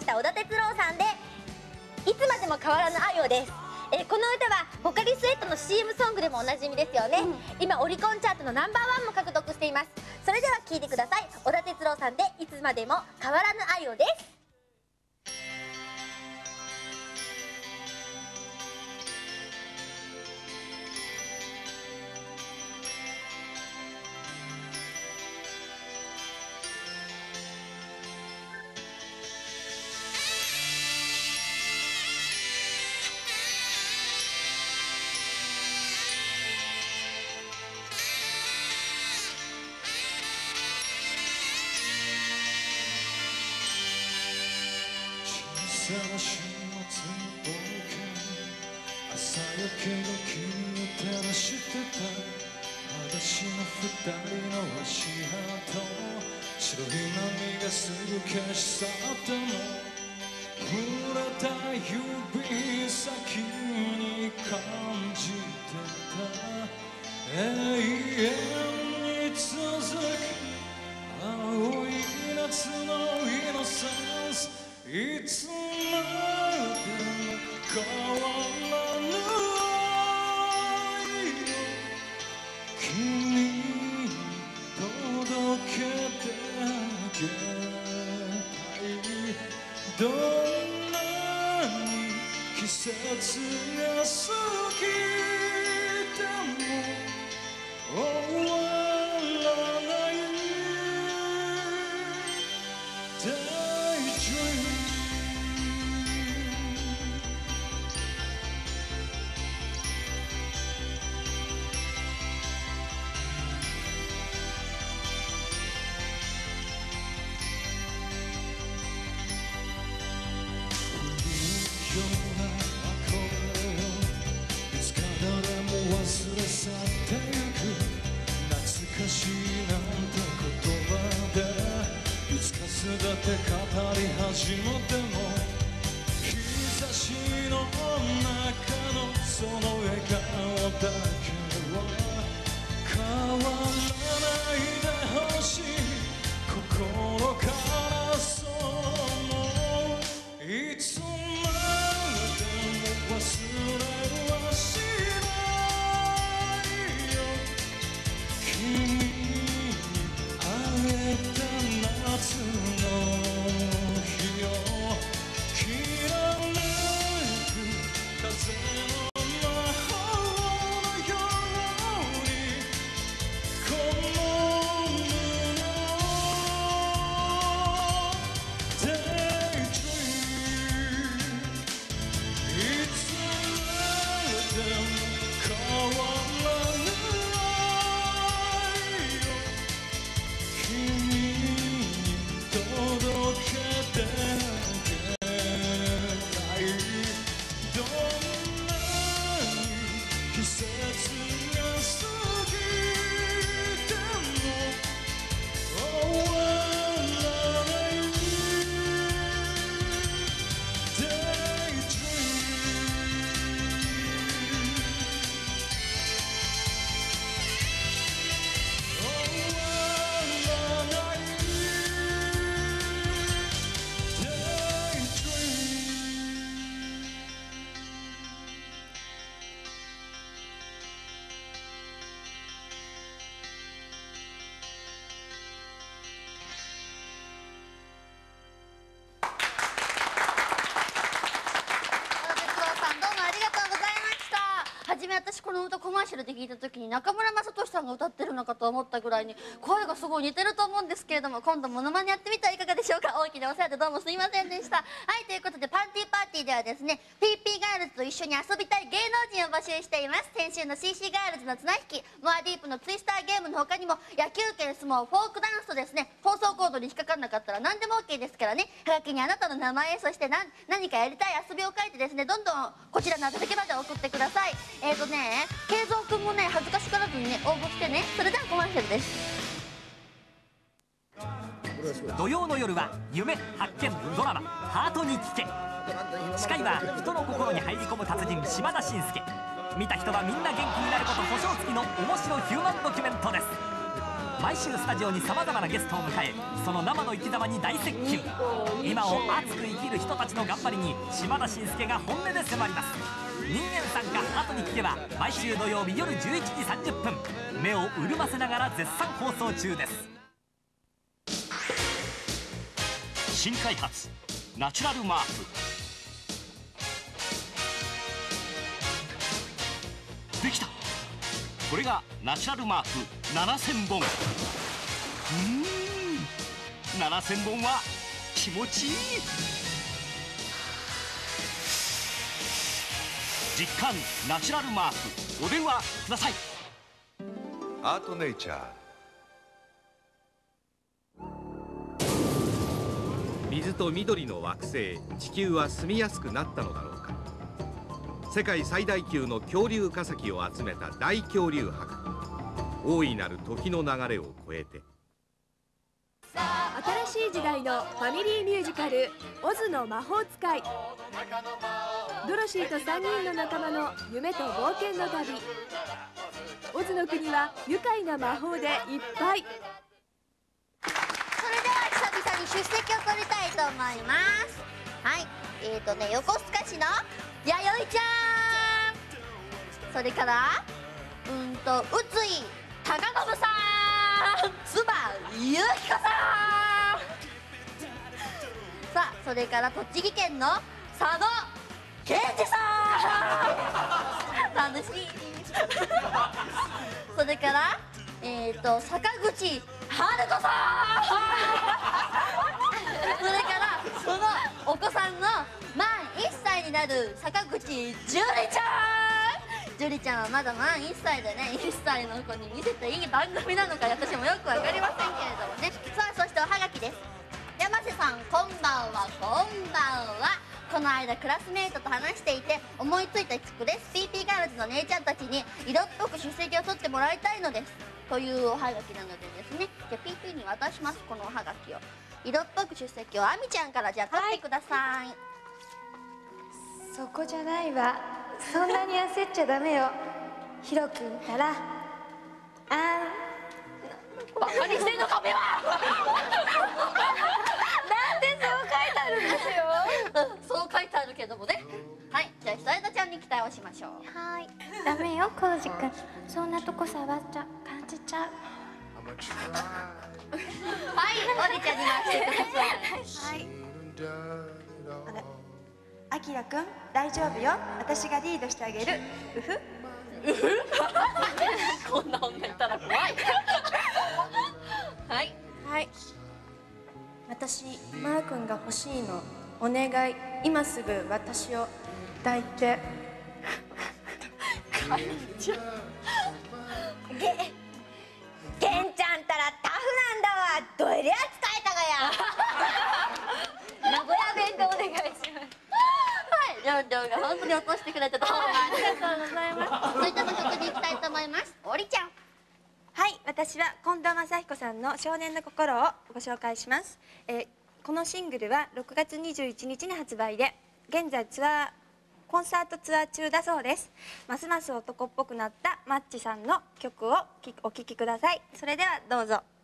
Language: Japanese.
した小田哲郎さんでいつまでも変わらぬ愛をです。この歌はポカリスエットの CM ソングでもおなじみですよね。今オリコンチャートのナンバーワンも獲得しています。それでは聴いてください。小田哲郎さんでいつまでも変わらぬ愛をです。 朝の週末の冒険、朝焼けが君を照らしてた。裸足の二人の足跡、白い波がすぐ消し去っても触れた指先に感じてた。永遠に続く青い夏のイノセンス、いつまでも変わらぬ愛を君に届けてあげたい。どんなに季節が過ぎても終わらないような憧れをいつか誰も忘れ去ってゆく。懐かしいなんて言葉でいつかすべて語り始めても、日差しの中のその笑顔だけは変わらないでほしい。心からそう思う。いつまでも忘れはしないよ。君にあげた夏の日よ。きらめく風の魔法のようにこの胸を Daydream、 いつまでも変わらぬ愛を君に届けてあげたい。どんなに季節が過ぎても終わらない Daydream。 終わらない Daydream。 小田哲郎さん、どうもありがとうございました。初め私この歌コマーシャルで聞いた時に中村雅俊さんが歌ってるのかと思ったぐらいに声がすごい似てると思うんですけれども、今度モノマネやってみてはいかがでしょうか。大きなお世話でどうもすいませんでした。はい、ということでパンティーパーティーではですね PP ガールズと一緒に遊びたい芸能人を募集しています。先週の CC ガールズの綱引き、モアディープのツイスターゲームの他にも野球拳、相撲、フォークダンスとですね、放送コードに引っかかんなかったら何でも OK ですからね。はがきにあなたの名前、そして何かやりたい遊びを書いてですね、どんどんこちらの宛先まで送ってください。慶三くんもね恥ずかしがらずにね応募してね。それではコマーシャルです。 土曜の夜は夢発見ドラマ「ハートに聞け」。司会は人の心に入り込む達人島田紳介。見た人がみんな元気になること保証付きの面白ヒューマンドキュメントです。 毎週スタジオにさまざまなゲストを迎え、その生の生き様に大接近。今を熱く生きる人たちの頑張りに島田紳介が本音で迫ります。人間参加後に聞けば、毎週土曜日夜11時30分、目を潤ませながら絶賛放送中です。 新開発ナチュラルマーク。できた。これがナチュラルマーク7000本。7000本は気持ちいい。実感ナチュラルマーク、お電話ください。 アートネイチャー。 水と緑の惑星地球は住みやすくなったのだろうか。世界最大級の恐竜化石を集めた大恐竜博。大いなる時の流れを超えて。 新しい時代のファミリーミュージカル「オズの魔法使い」。ドロシーと3人の仲間の夢と冒険の旅。オズの国は愉快な魔法でいっぱい。 それでは久々に出席を取りたいと思います。はい、横須賀市の弥生ちゃん、それから宇津井貴信さん、妻ゆきこさん、さあそれから栃木県の佐野健二さん楽しいそれから坂口春子さんそれからそのお子さんの満1歳になる坂口樹里ちゃん。樹里ちゃんはまだ満1歳でね、1歳の子に見せていい番組なのか私もよく分かりませんけれどもね。さあそしておはがきです。山瀬さんこんばんは。こんばんは。この間クラスメートと話していて思いついた企画です。 PP ガールズの姉ちゃんたちに色っぽく出席を取ってもらいたいのですというおはがきなのでですね、じゃあ PP に渡します。このおはがきを色っぽく出席をあみちゃんからじゃあ取ってください。 そこじゃないわ。そんなに焦っちゃダメよ。ヒロ君からバカにしてんのかめはなんでそう書いてあるんですよそう書いてあるけどもね。はい、じゃあ久枝ちゃんに期待をしましょう。 はい、ダメよコウジ君、そんなとこ触っちゃ感じちゃう。 はい、おりちゃんに回してください。 はい。あきらくん大丈夫よ。私がリードしてあげる。うふ。 こんな女いたら怖い。はい。 はい。私マー君が欲しいの。お願い。今すぐ私を抱いて。 かいちゃん。 ケンちゃんたらタフなんだわ。どえりゃ使えたがや。名古屋弁でお願いします。 りょうりょうが本当に落としてくれてどうもありがとうございます。続いての曲に行きたいと思います。おりちゃん。 はい、私は近藤真彦さんの少年の心をご紹介します。このシングルは6月21日に発売で、現在コンサートツアー中だそうです。ますます男っぽくなったマッチさんの曲をお聴きください。それではどうぞ。